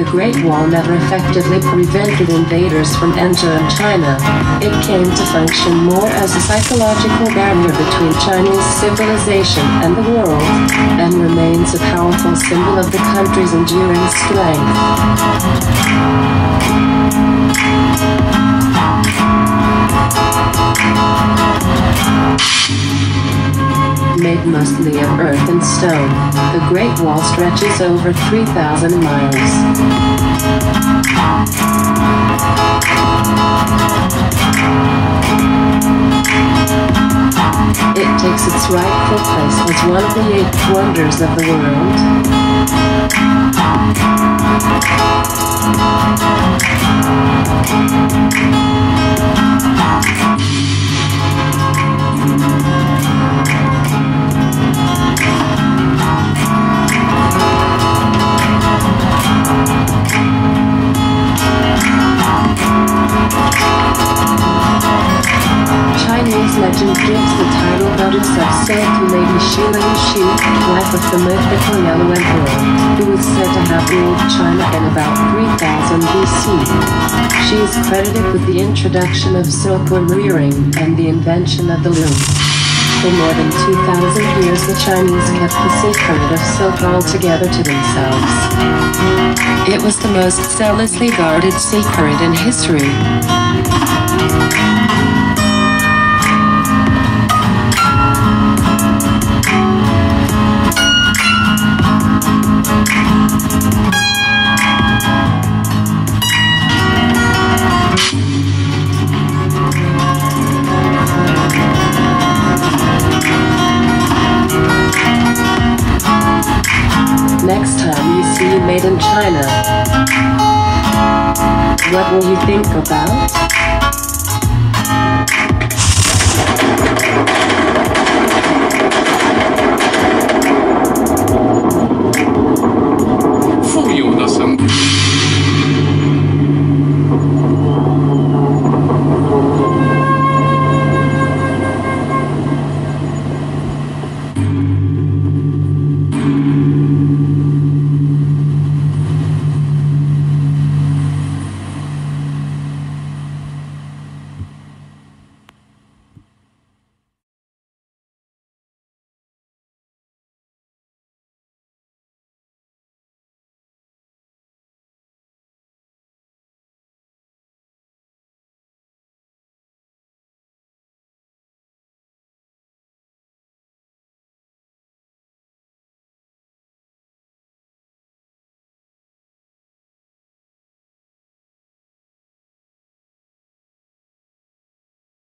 Great Wall never effectively prevented invaders from entering China. It came to function more as a psychological barrier between Chinese civilization and the world, and remains a powerful symbol of the country's enduring strength. Made mostly of earth and stone, the Great Wall stretches over 3,000 miles. It takes its rightful place as one of the 8 wonders of the world. Chinese legend gives the title goddess of silk to Lady Shilin Shi, wife of the mythical Yellow Emperor, who is said to have ruled China in about 3000 BC. She is credited with the introduction of silkworm rearing and the invention of the loom. For more than 2,000 years the Chinese kept the secret of silk altogether to themselves. It was the most zealously guarded secret in history. Next time you see Made in China, what will you think about?